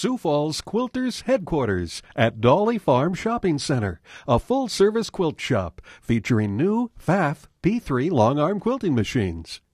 Sioux Falls Quilters headquarters at Dolly Farm Shopping Center, a full-service quilt shop featuring new Pfaff P3 long-arm quilting machines.